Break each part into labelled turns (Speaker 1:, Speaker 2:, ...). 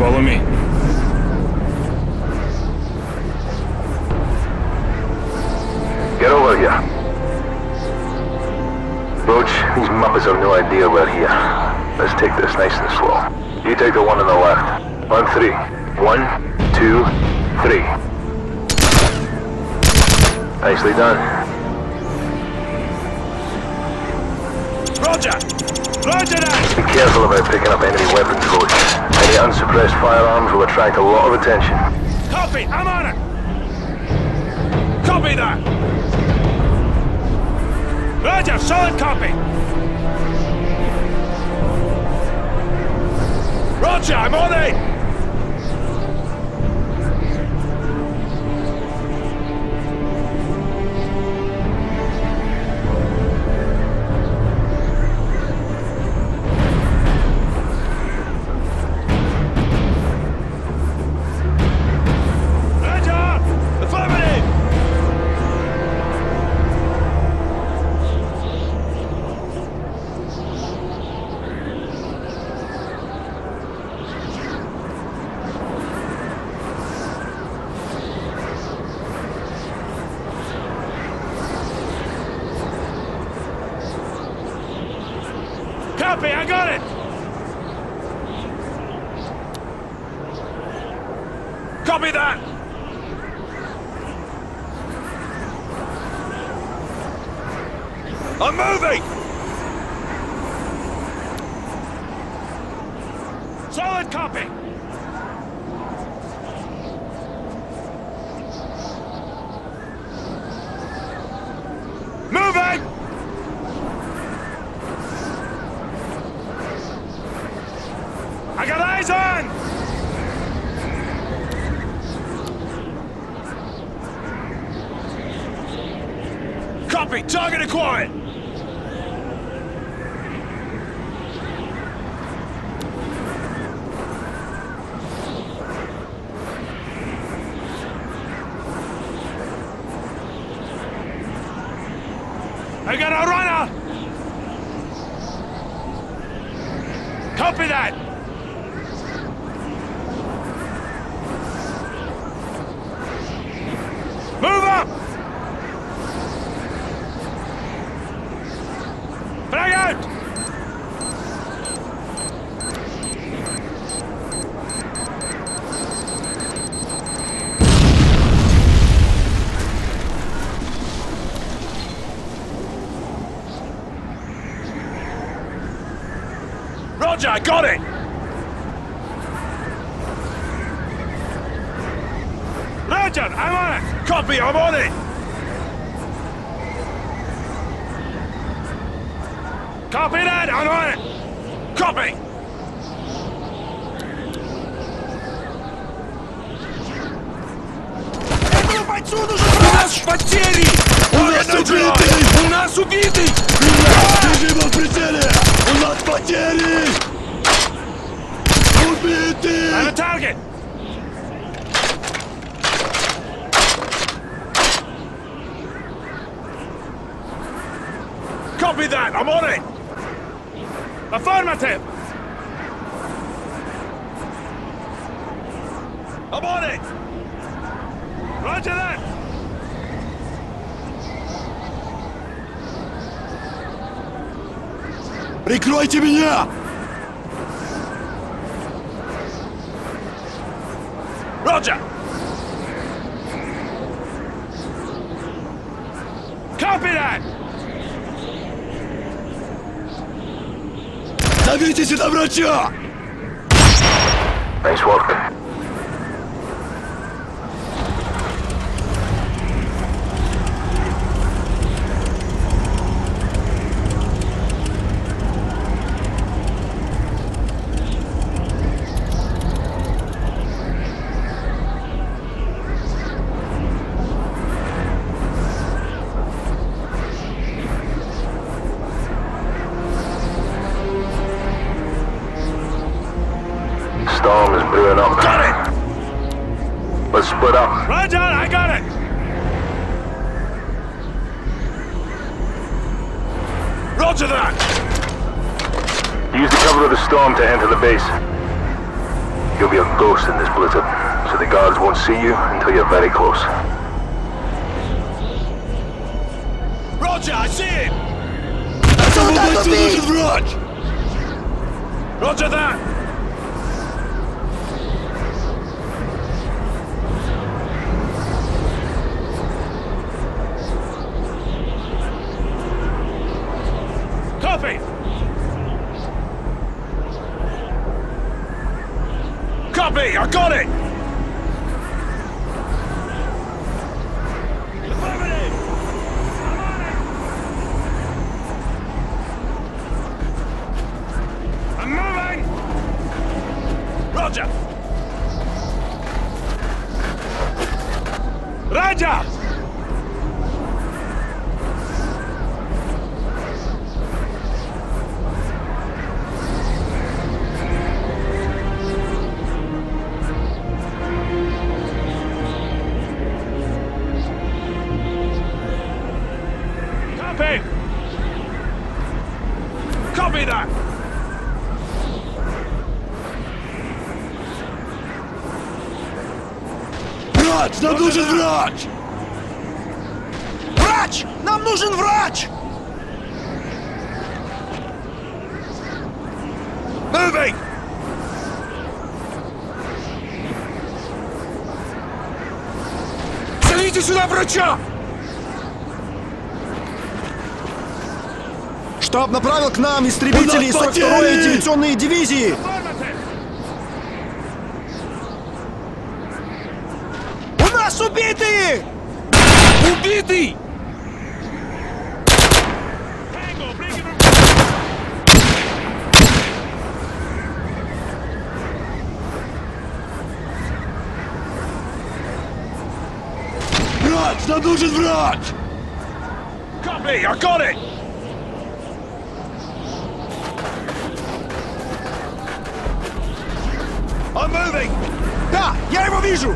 Speaker 1: Follow me.
Speaker 2: Get over here. Roach, these Muppets have no idea we're here. Let's take this nice and slow. You take the one on the left. On three. 1, 2, 3. Nicely done.
Speaker 1: Roger! Roger that!
Speaker 2: Be careful about picking up enemy weapons, Roach. Any unsuppressed firearms will attract a lot of attention.
Speaker 1: Copy! I'm on it! Copy that! Roger! Solid copy! Roger! I'm on it! Copy, I got it! Copy that! I'm moving! Solid copy! Moving! I got eyes on! Copy, target acquired! I got a runner! Copy that! Move up! Frag out! Roger, I got it! Roger, I'm on it! Copy, I'm on it! Copy that, I'm on it! Copy! Этому бойцу нужен наш потери!
Speaker 3: У нас убитый!
Speaker 1: У нас убитый!
Speaker 3: Держи в прицеле! У нас потери! Убитый!
Speaker 1: I'm a target! Copy that! I'm on it! Affirmative! I'm on it! Roger that!
Speaker 3: Прикройте меня!
Speaker 1: Roger! Copy that!
Speaker 3: Зовите сюда врача!
Speaker 2: Nice work. Storm is brewing up.
Speaker 1: Got it!
Speaker 2: Let's split up.
Speaker 1: Roger, I got it! Roger that!
Speaker 2: Use the cover of the storm to enter the base. You'll be a ghost in this blizzard, so the guards won't see you until you're very close.
Speaker 1: Roger, I see him!
Speaker 3: Освободите нужен врач!
Speaker 1: Roger that! Copy! Copy! I got it! Affirmative! I'm on it! I'm moving! Roger! Roger! Copy! Copy that!
Speaker 3: Врач! Нам нужен врач!
Speaker 1: Врач! Нам нужен врач! Moving! Зовите сюда врача!
Speaker 4: Штаб направил к нам истребителей
Speaker 3: У нас
Speaker 4: 42-й
Speaker 3: потери!
Speaker 4: диверсионной дивизии.
Speaker 1: У нас убитые! Убитый!
Speaker 3: Врач! Нам нужен врач!
Speaker 1: Copy! I got it! I'm moving!
Speaker 4: Да, я его вижу.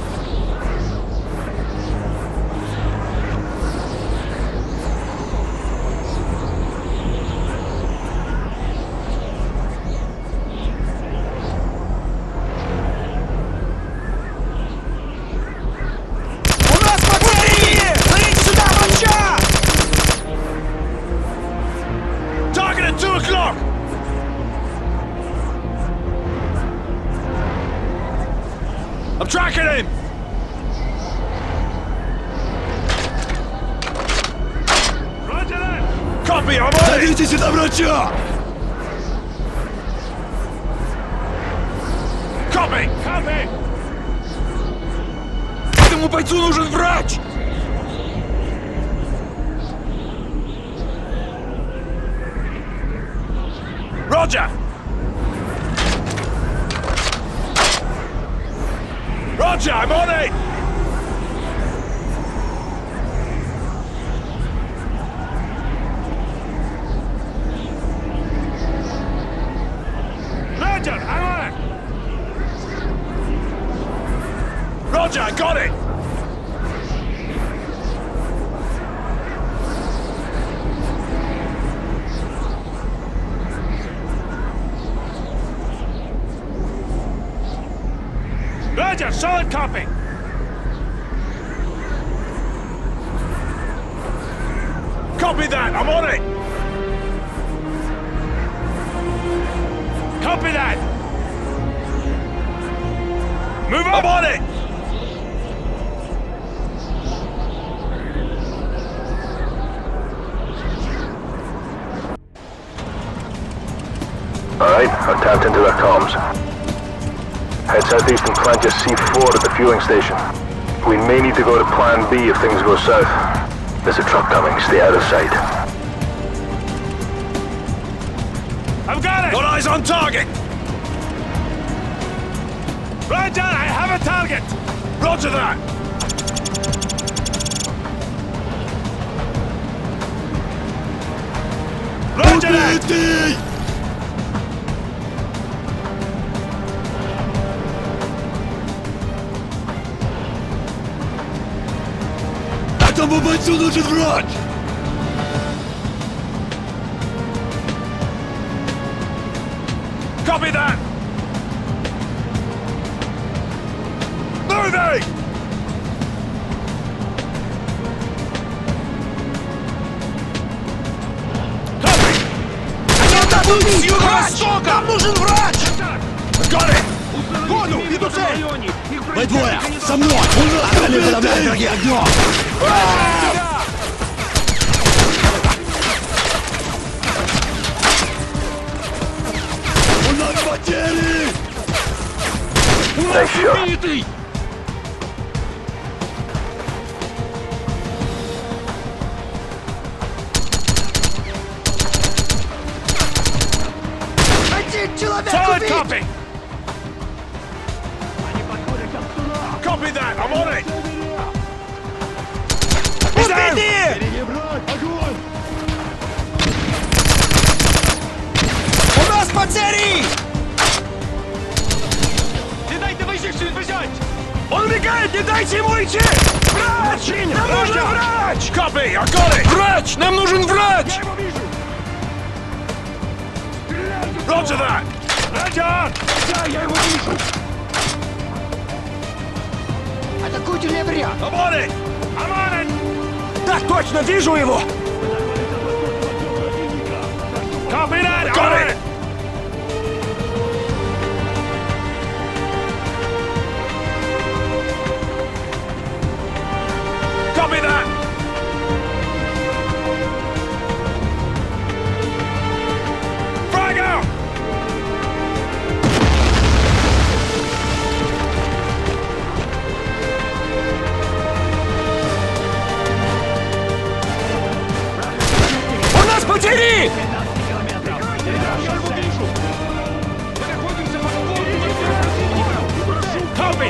Speaker 1: У нас потери! Зовите сюда врача! Target at 2 o'clock! I'm tracking him! Roger that! Copy, I'm on it!
Speaker 3: Зовите сюда врача!
Speaker 1: Copy! Copy! Этому бойцу нужен врач! Roger! Roger, I'm on it! Roger, I'm on it! Roger, I got it! Roger, solid copy! Copy that, I'm on it! Copy that! Move up! I'm on it!
Speaker 2: Alright, I've tapped into their comms. Head southeast and plant your C4 at the fueling station. We may need to go to Plan B if things go south. There's a truck coming, stay out of sight.
Speaker 1: I've got it! Got eyes on target! Roger, I have a target! Roger that! Roger that!
Speaker 3: Убитый! Этому бойцу нужен врач!
Speaker 1: Copy that! Moving!
Speaker 4: С юго-востока! Нам нужен врач! Годы! Году! Иду цель! Вы двое! Со мной! Остальные подавляют враги огнем!
Speaker 3: У нас потери!
Speaker 2: Nice shot.
Speaker 4: Один человек
Speaker 1: Solid
Speaker 4: убит!
Speaker 1: copy! Copy that! I'm on it! He's down!
Speaker 4: Убейте!
Speaker 3: Перебрать! Огонь!
Speaker 4: У нас потери!
Speaker 1: Не дайте выжившим бежать! Он убегает! Не дайте ему идти! Врач! Нам нужен врач! Copy! I got it! Врач! Нам нужен врач! Я его вижу! Roger that! Roger! Да, я его вижу!
Speaker 4: Атакуйте левря!
Speaker 1: I'm on it! I'm on it!
Speaker 4: Так точно, вижу его!
Speaker 1: Copy that! Got it! Copy that! Frag out!
Speaker 4: У нас потери!
Speaker 1: Copy!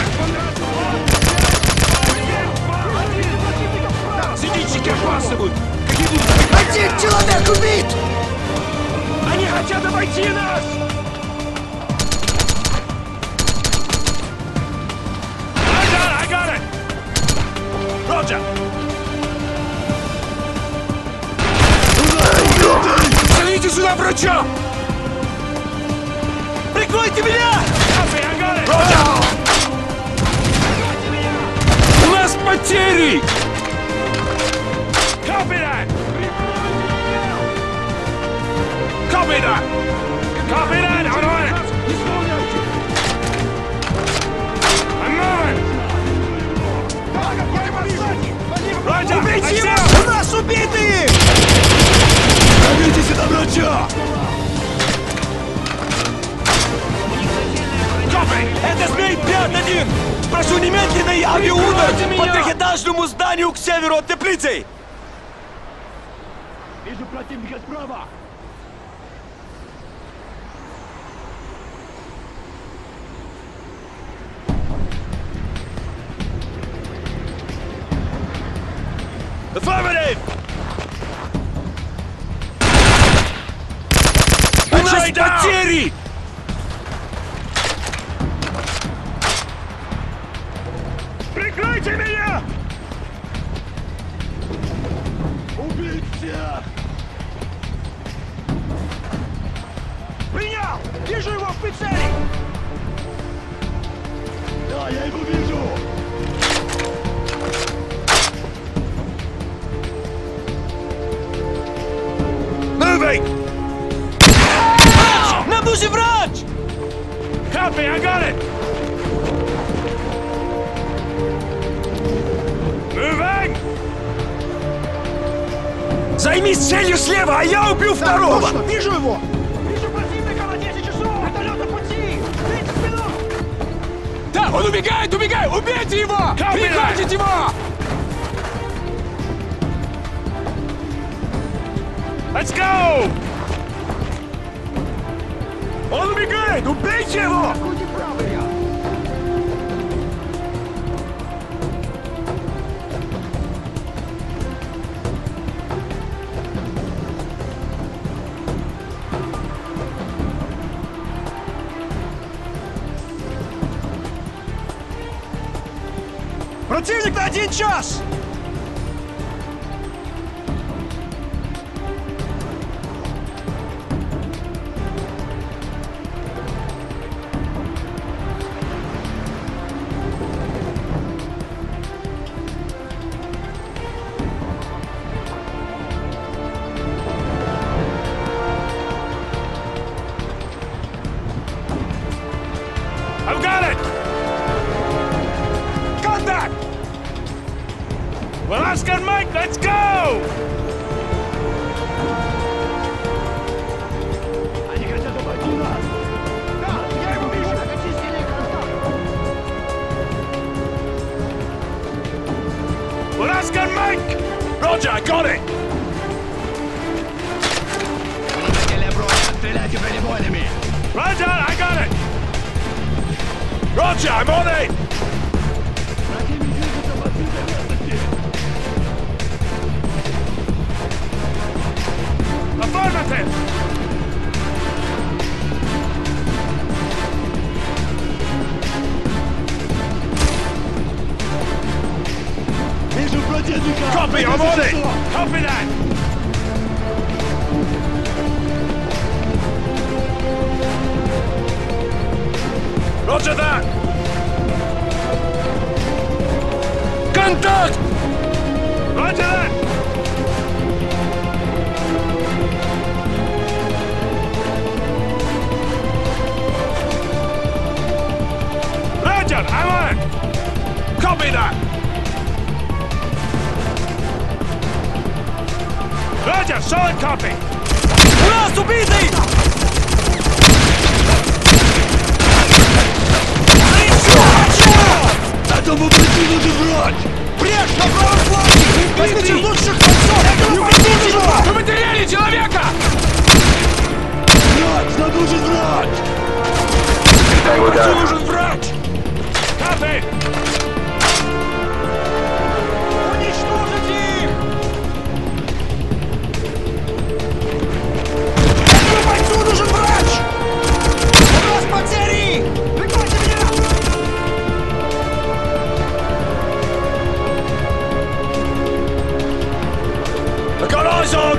Speaker 1: Зенитчики опаздывают! Какие будут?
Speaker 4: Один человек убит!
Speaker 1: Они хотят обойти нас! I got it! Roger! Зовите сюда врача!
Speaker 4: Прикройте меня!
Speaker 1: Copy, I got it! Roger! У нас потери! Copy that! Copy that! Copy that! I'm on it! I'm moving! Roger!
Speaker 4: Убейте его! У нас убитые!
Speaker 3: Зовите сюда врача!
Speaker 1: Copy!
Speaker 4: Это Змей 5-1! Прошу немедленный авиаудар по трехэтажному зданию к северу от теплицы!
Speaker 3: Вижу противника справа!
Speaker 1: Affirmative!
Speaker 4: У нас
Speaker 1: X-ray down!
Speaker 4: потери!
Speaker 1: Прикройте меня!
Speaker 3: Убить всех!
Speaker 1: Принял! Вижу его в прицеле!
Speaker 3: Да, я его вижу!
Speaker 1: Moving!
Speaker 4: Нам нужен врач!
Speaker 1: Copy, I got it! Moving!
Speaker 4: Займись целью слева, а я убью второго!
Speaker 1: Вижу его! Вижу противника на 10 часов! Вертолет на пути! 30 минут!
Speaker 4: Да, он убегает, убегает! Убейте его! Прикончите его!
Speaker 1: Let's go! Он убегает! Убейте его!
Speaker 4: Противник на 1 час!
Speaker 1: got it! Contact! Well, Oscar Mike, let's go!
Speaker 3: Они хотят обойти нас! Да, я его вижу! Очистили контакт!
Speaker 1: Well, Oscar Mike! Roger, I got it!
Speaker 4: Стреляйте бронебойными!
Speaker 1: Roger, I got it! Roger, I'm on it!
Speaker 3: Противник движется в открытой местности!
Speaker 1: Affirmative!
Speaker 3: Вижу противника!
Speaker 1: Copy, I'm on it! Copy that! Roger that! Contact! Roger that! Roger, I'm on it! Copy that! Roger, solid copy! Раз убитый!
Speaker 3: Этому бойцу нужен врач!
Speaker 1: Брешь на правом фланге! Возьмите лучших бойцов! Этому бойцу нужен! Вы потеряли человека!
Speaker 3: Врач! Нам нужен врач!
Speaker 2: Tango
Speaker 1: Бойцу
Speaker 2: down.
Speaker 1: нужен врач! Copy! Уничтожить их! Этому бойцу нужен врач! У нас потери! Прикройте меня! I got eyes on!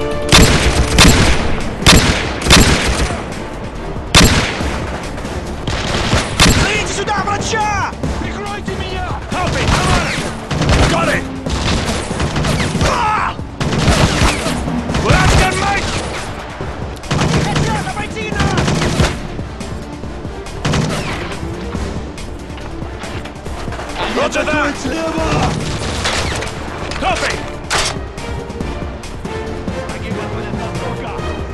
Speaker 1: Зовите сюда врача! Прикройте меня! Copy! I'm on it! Got it! Let's get Mike! Хотят обойти нас! Roger that!
Speaker 3: Атакует слева!
Speaker 1: Copy!
Speaker 3: Враги подходят на востока!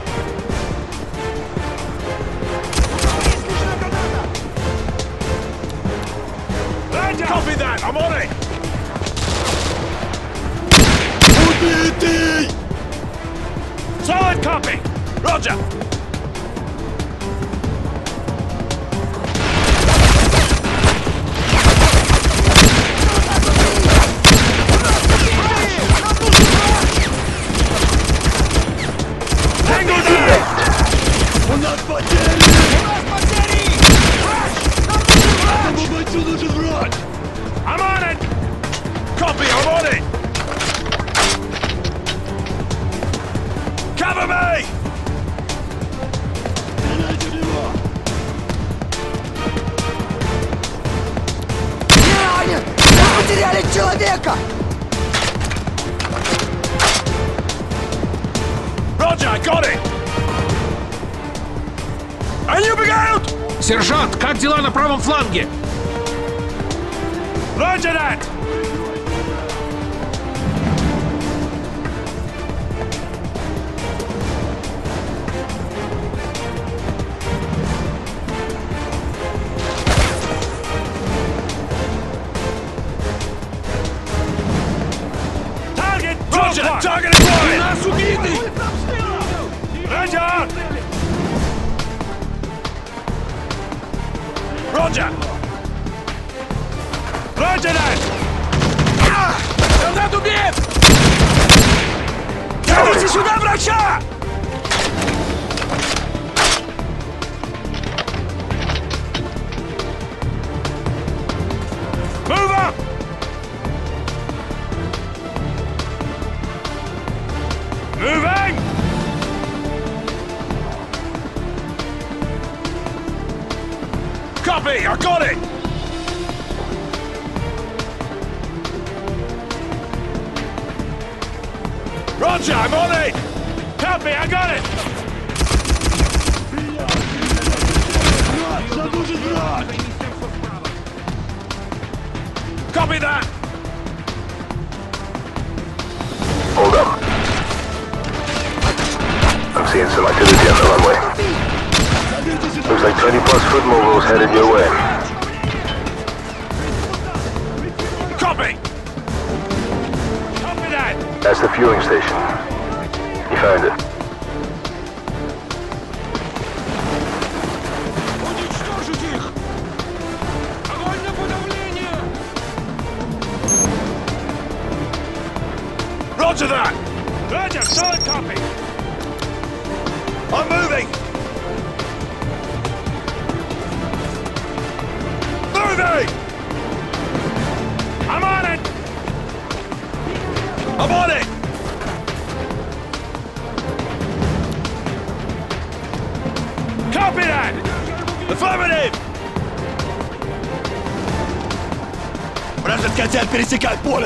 Speaker 1: Roger! Copy that! I'm on it!
Speaker 3: Убитый!
Speaker 1: Solid copy! Roger! Tango down!
Speaker 3: У нас потери!
Speaker 1: У нас потери! Врач! Нам нужен врач!
Speaker 3: Этому бойцу нужен врач!
Speaker 1: I'm on it! Copy, I'm on it! Cover me!
Speaker 3: Стреляйте в него!
Speaker 5: Не ранен! Мы потеряли человека!
Speaker 1: Roger, I got it! Они убегают!
Speaker 6: Сержант, как дела на правом фланге?
Speaker 1: Roger that! Target! Roger! Target acquired! Нас убитый! Roger! Roger! Roger that! Солдат убит! Тяните сюда врача! Move up! Moving! Copy! I got it! Roger, I'm on it! Copy, I got it!
Speaker 3: Врач! Нам нужен врач!
Speaker 2: foot mobiles headed your way.
Speaker 1: Copy! Copy that!
Speaker 2: That's the fueling station. You found it.
Speaker 1: Уничтожить их! Огонь на подавление! Roger that! Roger, solid copy! I'm moving! Moving! I'm on it! I'm on it! Copy that! Affirmative!
Speaker 4: Вражеская цель пересекает поле!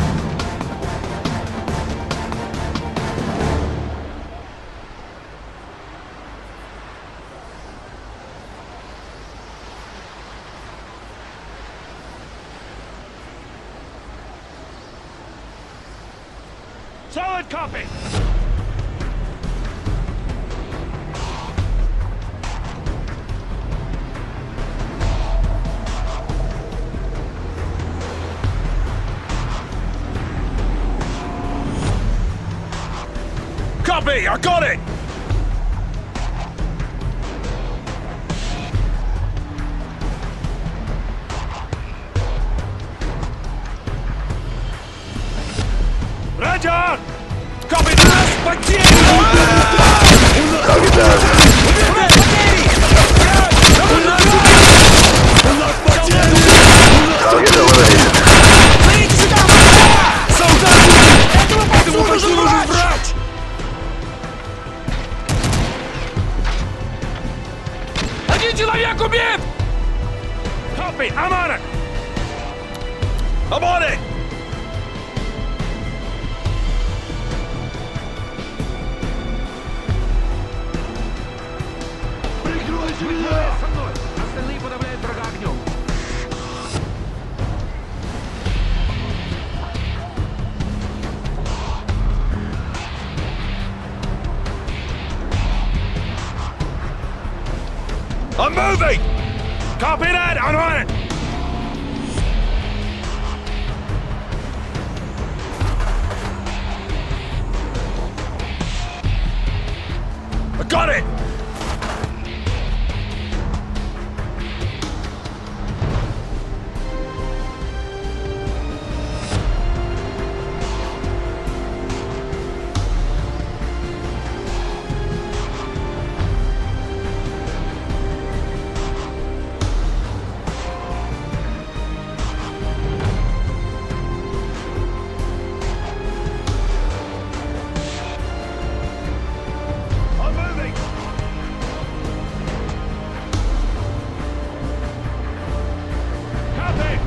Speaker 1: Solid copy! Copy! I got it! Roger! Copy that! Потери!
Speaker 2: Target down. Target eliminated.
Speaker 1: Этому почти нужен врач! Один человек убит! Copy! I'm on it! I'm on it!
Speaker 3: Прикройте меня!
Speaker 1: Со мной! Остальные подавляют врага огнем. I'm moving! Copy that! I'm on it! I got it! I'm moving! Copy!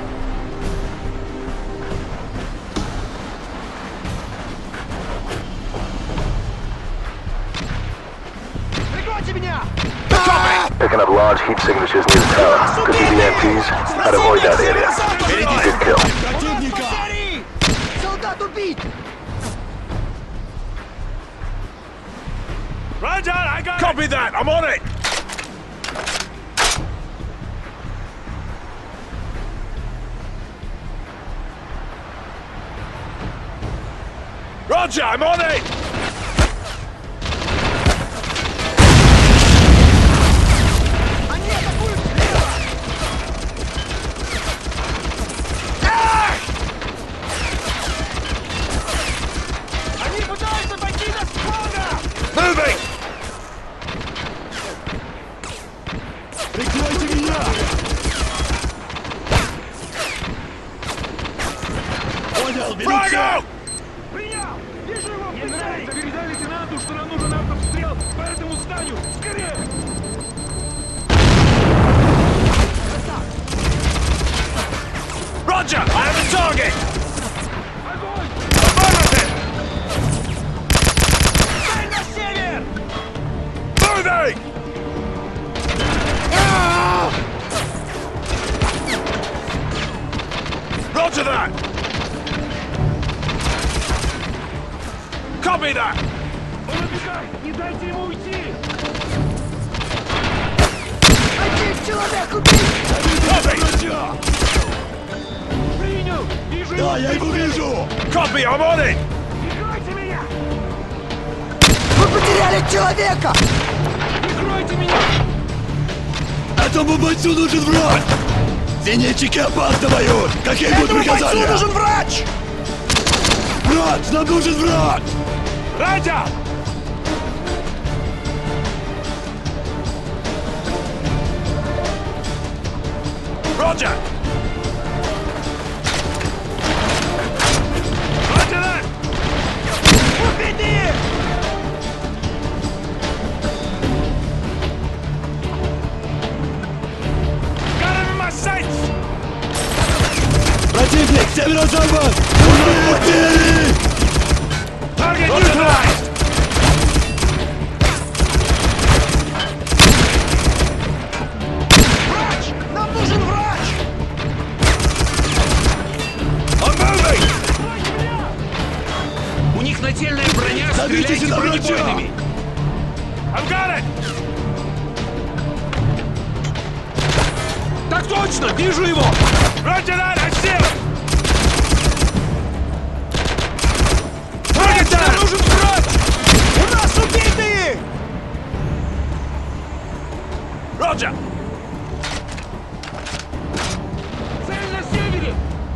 Speaker 5: Прикройте меня!
Speaker 2: Picking up large heat signatures near the tower. Could be the MPs. I'd avoid that area. Good kill.
Speaker 4: Противника!
Speaker 5: Потери! Солдат убит!
Speaker 1: Roger, I got Copy it. That! I'm on it! Roger, I'm on it!
Speaker 5: Они атакуют слева! Они пытаются пойти на склада!
Speaker 1: Moving!
Speaker 4: Прикройте меня! Понял, беру
Speaker 1: Frag
Speaker 4: цель!
Speaker 1: out!
Speaker 3: Принял! Вижу его!
Speaker 1: Мне нравится! Передай лейтенанту, что нам нужен артобстрел по этому зданию! Скорее! Roger! I have a target! Огонь! Affirmative!
Speaker 5: Цель на север!
Speaker 1: Moving! Roger that! Copy that! Он убегает! Не дайте ему уйти! Copy, I'm on it!
Speaker 5: Прикройте меня!
Speaker 3: Мы потеряли человека!
Speaker 5: Прикройте меня!
Speaker 4: Этому бойцу нужен врач! Зенитчики опаздывают! Какие будут
Speaker 3: Этому бойцу
Speaker 4: приказания?
Speaker 3: нужен врач!
Speaker 4: Врач! Нам нужен врач!
Speaker 1: Raja! Roger! Roger that!
Speaker 5: Убейте их!
Speaker 1: Got him in my sights!
Speaker 4: Противник! Северо-запад! Убейте!
Speaker 1: Target neutralized!
Speaker 5: Врач! Нам нужен врач!
Speaker 1: I'm moving!
Speaker 6: У них нательная броня,
Speaker 4: Зовите
Speaker 6: стреляйте
Speaker 4: сюда врача!
Speaker 6: бронебойными!
Speaker 1: I've got it!
Speaker 6: Так точно! Вижу его!
Speaker 1: Roger that! I see him! Target
Speaker 6: Нам
Speaker 1: down!
Speaker 6: нужен врач!
Speaker 5: У нас убитые!
Speaker 1: Roger!
Speaker 6: Цель на севере!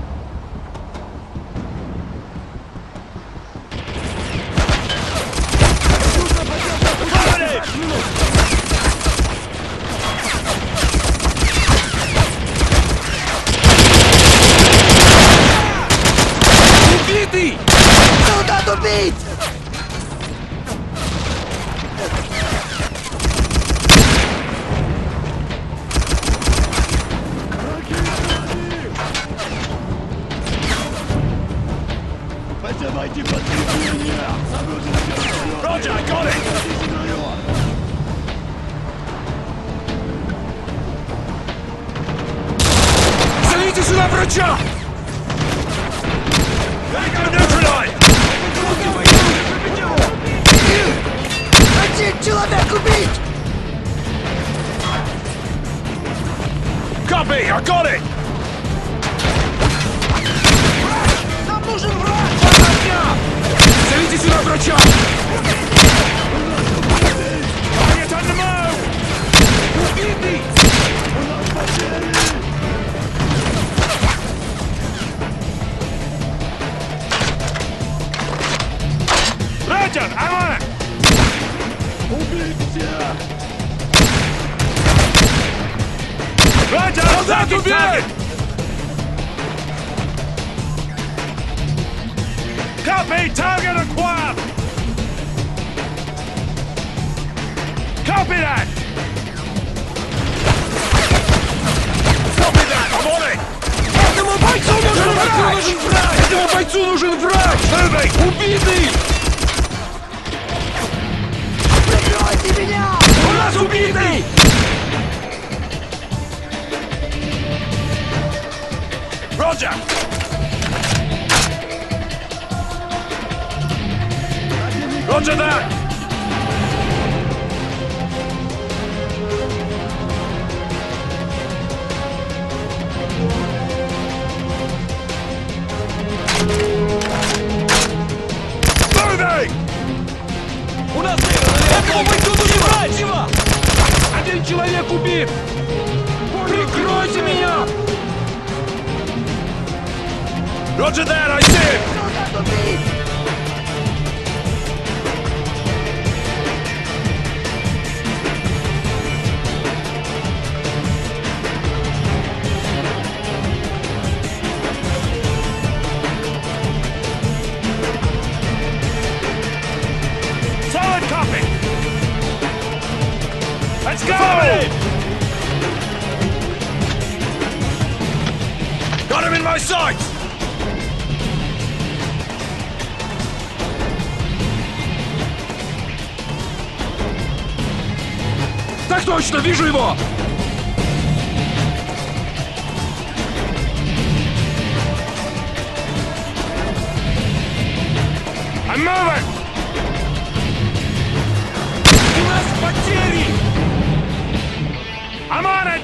Speaker 1: Got it!
Speaker 6: Убитый!
Speaker 3: Солдат убит!
Speaker 4: Поднимайте подкрепление!
Speaker 1: Roger, I got it!
Speaker 6: Зовите сюда врача!
Speaker 1: Tango neutralized!
Speaker 3: Один человек убит!
Speaker 1: Copy, I got it!
Speaker 5: Нам нужен врач!
Speaker 6: Зовите сюда врача!
Speaker 1: Target on the move!
Speaker 6: Убитый!
Speaker 1: Roger, I'm on it! Roger,
Speaker 6: Солдат убит!
Speaker 1: Copy, target acquired! Copy that! Copy that, I'm on it!
Speaker 6: Этому бойцу нужен врач! Этому бойцу нужен врач!
Speaker 1: Moving!
Speaker 6: Убитый!
Speaker 3: Прикройте меня!
Speaker 6: У нас убитый!
Speaker 1: Roger! Roger that! Moving!
Speaker 6: У нас этому бойцу нужен врач! Один человек убит! Прикройте меня!
Speaker 1: Roger that, I see him!
Speaker 3: Солдат убит!
Speaker 1: Solid copy! Let's go! Got him in my sights!
Speaker 6: Так точно! Вижу его!
Speaker 1: I'm moving!
Speaker 6: У нас потери!
Speaker 1: I'm on it!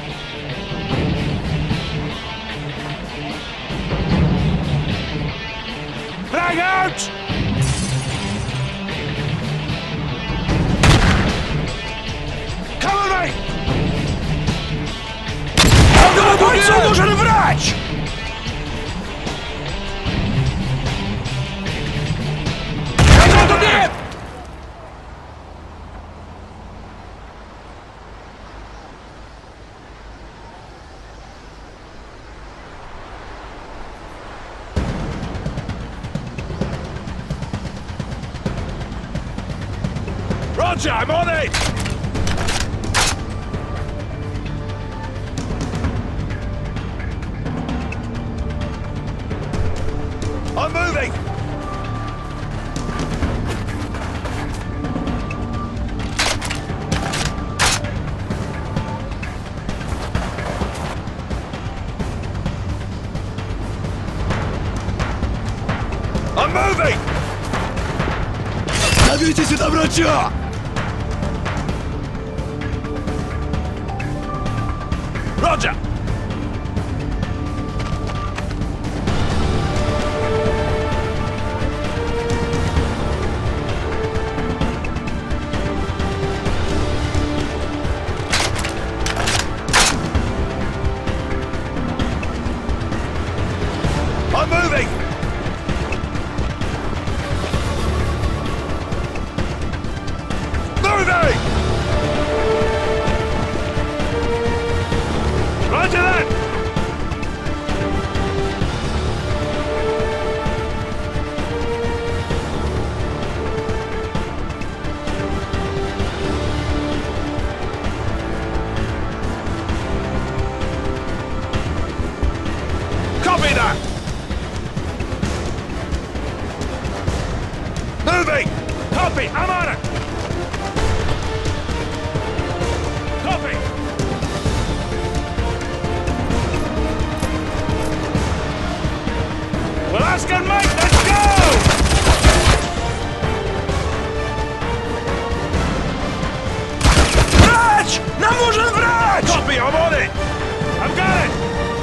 Speaker 1: Frag бойцу нужен врач! Кто убит? Roger, I'm on it! I'm moving! I'm moving!
Speaker 4: Зовите сюда врача!
Speaker 1: Roger! I'm moving! Moving! Roger that! Copy that! Moving! Copy, I'm on it! Copy! Well, that's good, mate! Let's go! Врач! Нам нужен врач! Copy, I'm on it! I've got it!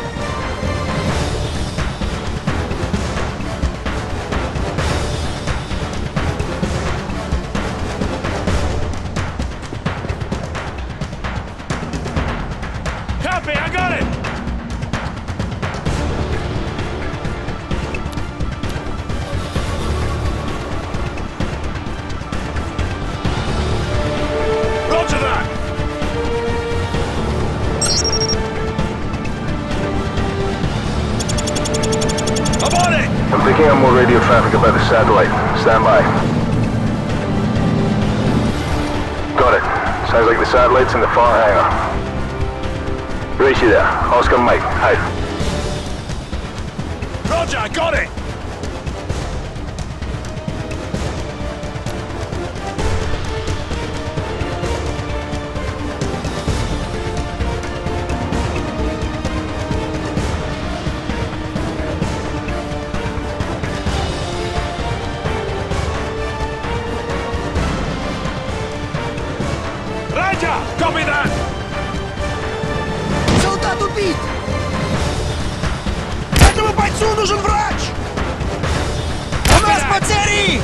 Speaker 1: Copy, I got it! Roger that! I'm on it!
Speaker 2: I'm picking up more radio traffic about the satellite. Stand by. Got it. Sounds like the satellite's in the far hangar. Gracie there. Oscar Mike. Out.
Speaker 1: Roger, got it! Roger, copy that!
Speaker 5: Солдат убит! Этому бойцу нужен врач! У нас потери!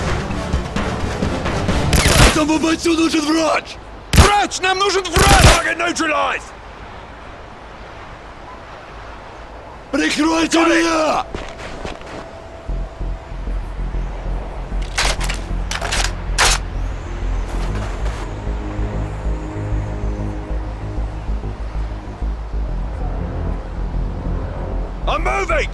Speaker 4: Этому бойцу нужен врач!
Speaker 1: Врач! Нам нужен врач! Target neutralized!
Speaker 4: Прикройте меня!
Speaker 1: I'm moving!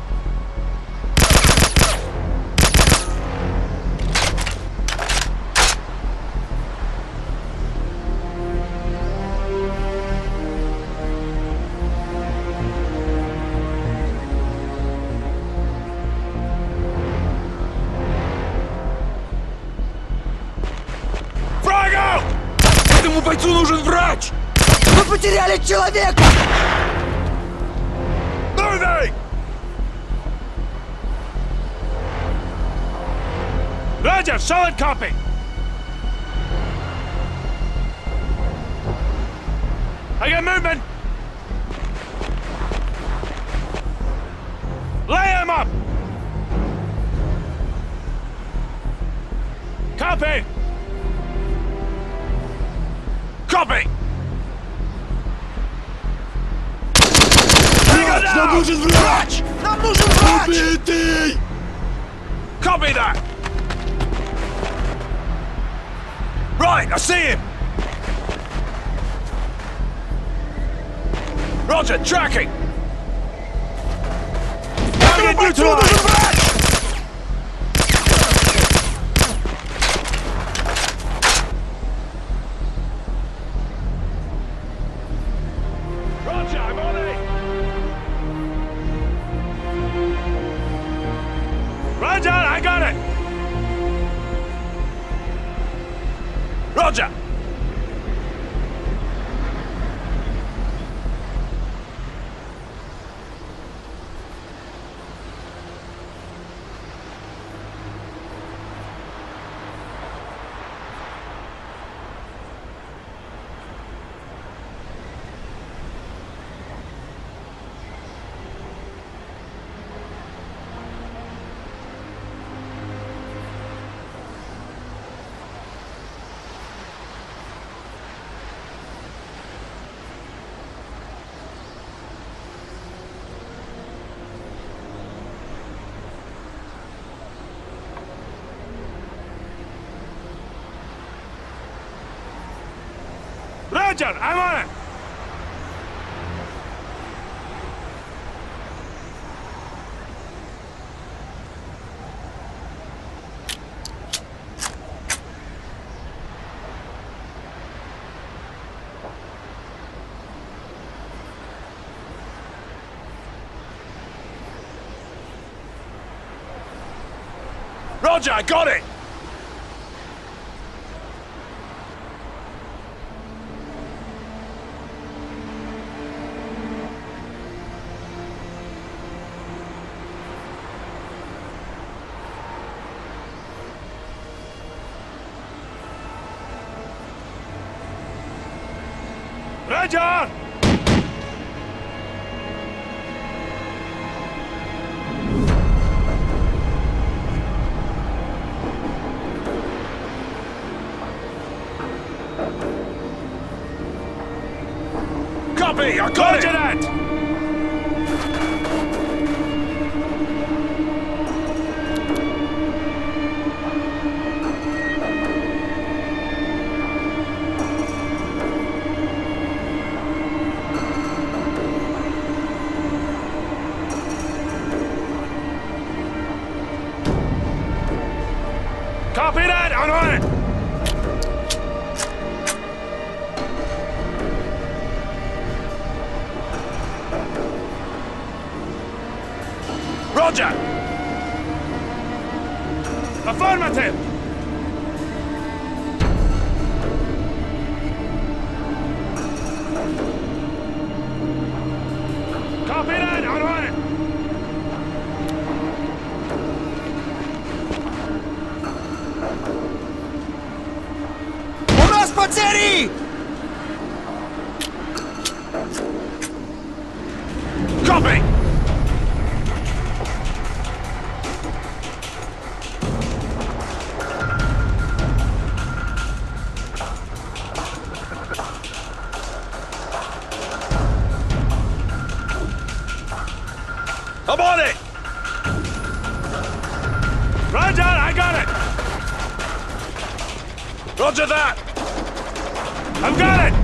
Speaker 1: Frag out! Этому бойцу нужен врач!
Speaker 5: Мы потеряли человека!
Speaker 1: Moving! Roger, solid copy! I got movement! Lay him up! Copy! Copy!
Speaker 4: Нам
Speaker 1: now!
Speaker 4: нужен врач!
Speaker 5: Нам нужен врач!
Speaker 4: Убитый!
Speaker 1: Copy that! Right, I see him! Roger, tracking! Target neutralized! Roger, I'm on it! Roger, I got it! Roger! Roger, I'm on it! Roger, I got it! Roger! Copy, I got it! That! Copy that! I'm on it! Roger! Affirmative! Copy that! I'm on it!
Speaker 5: У нас потери!
Speaker 1: Copy! I'm on it! Roger, I got it! Roger that! I've got it!